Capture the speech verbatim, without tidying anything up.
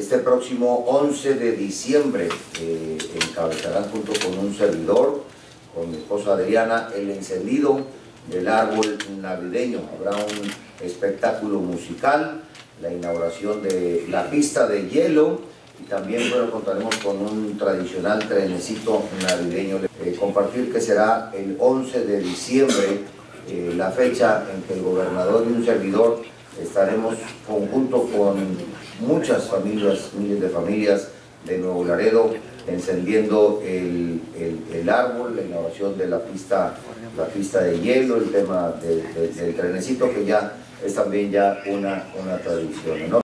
Este próximo once de diciembre eh, encabezarán junto con un servidor, con mi esposa Adriana, el encendido del árbol navideño. Habrá un espectáculo musical, la inauguración de la pista de hielo y también, bueno, contaremos con un tradicional trenecito navideño. Eh, compartir que será el once de diciembre, eh, la fecha en que el gobernador y un servidor estaremos conjunto con muchas familias, miles de familias de Nuevo Laredo, encendiendo el, el, el árbol, la inauguración de la pista, la pista de hielo, el tema de, de, del trenecito, que ya es también ya una, una tradición, ¿no?